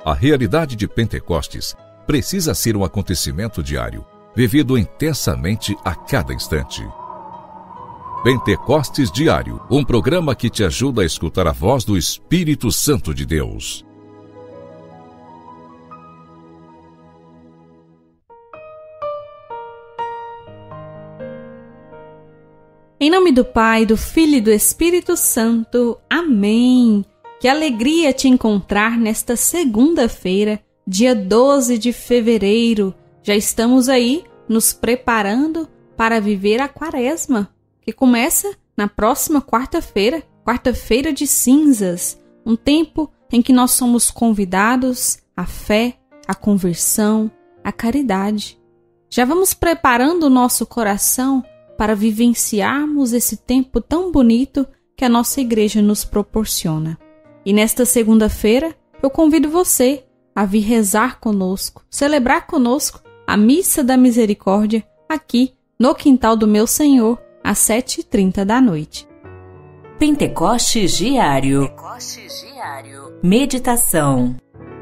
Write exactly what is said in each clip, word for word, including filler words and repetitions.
A realidade de Pentecostes precisa ser um acontecimento diário, vivido intensamente a cada instante. Pentecostes Diário, um programa que te ajuda a escutar a voz do Espírito Santo de Deus. Em nome do Pai, do Filho e do Espírito Santo. Amém. Que alegria te encontrar nesta segunda-feira, dia doze de fevereiro. Já estamos aí nos preparando para viver a Quaresma, que começa na próxima quarta-feira, quarta-feira de cinzas, um tempo em que nós somos convidados à fé, à conversão, à caridade. Já vamos preparando o nosso coração para vivenciarmos esse tempo tão bonito que a nossa igreja nos proporciona. E nesta segunda-feira, eu convido você a vir rezar conosco, celebrar conosco a Missa da Misericórdia aqui no Quintal do Meu Senhor, às sete e trinta da noite. Pentecostes Diário. Pentecostes Diário. Meditação.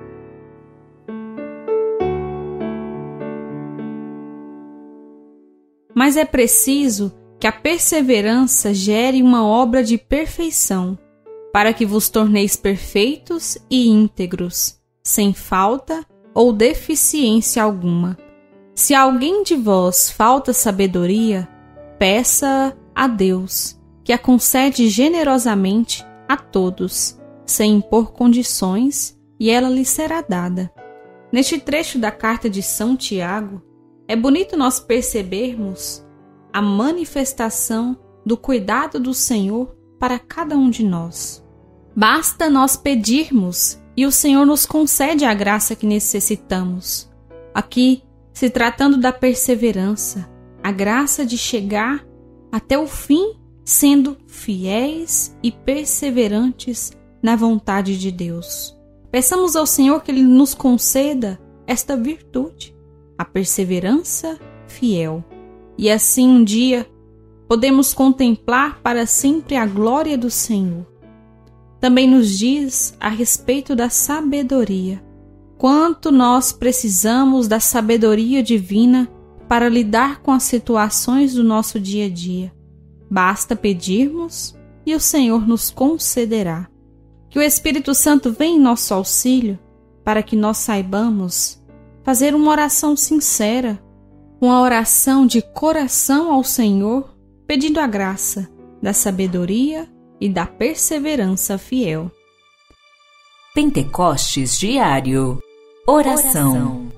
Mas é preciso que a perseverança gere uma obra de perfeição, para que vos torneis perfeitos e íntegros, sem falta ou deficiência alguma. Se a alguém de vós falta sabedoria, peça a Deus, que a concede generosamente a todos, sem impor condições, e ela lhe será dada. Neste trecho da carta de São Tiago, é bonito nós percebermos a manifestação do cuidado do Senhor para cada um de nós. Basta nós pedirmos e o Senhor nos concede a graça que necessitamos. Aqui, se tratando da perseverança, a graça de chegar até o fim sendo fiéis e perseverantes na vontade de Deus. Peçamos ao Senhor que Ele nos conceda esta virtude, a perseverança fiel. E assim um dia podemos contemplar para sempre a glória do Senhor. Também nos diz a respeito da sabedoria. Quanto nós precisamos da sabedoria divina para lidar com as situações do nosso dia a dia. Basta pedirmos e o Senhor nos concederá. Que o Espírito Santo venha em nosso auxílio para que nós saibamos fazer uma oração sincera, uma oração de coração ao Senhor, pedindo a graça da sabedoria e da perseverança fiel. Pentecostes Diário. Oração. Oração.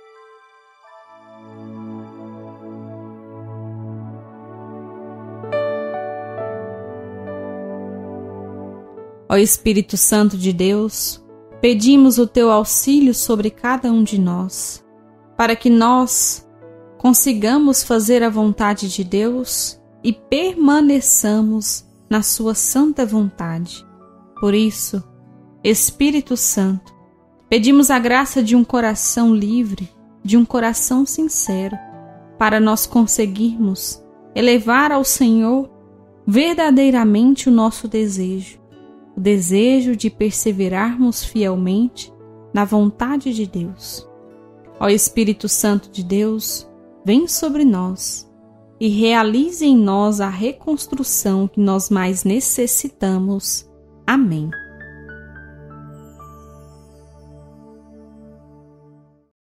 Ó Espírito Santo de Deus, pedimos o teu auxílio sobre cada um de nós, para que nós consigamos fazer a vontade de Deus e permaneçamos na sua santa vontade. Por isso, Espírito Santo, pedimos a graça de um coração livre, de um coração sincero, para nós conseguirmos elevar ao Senhor verdadeiramente o nosso desejo, o desejo de perseverarmos fielmente na vontade de Deus. Ó Espírito Santo de Deus, vem sobre nós e realize em nós a reconstrução que nós mais necessitamos. Amém.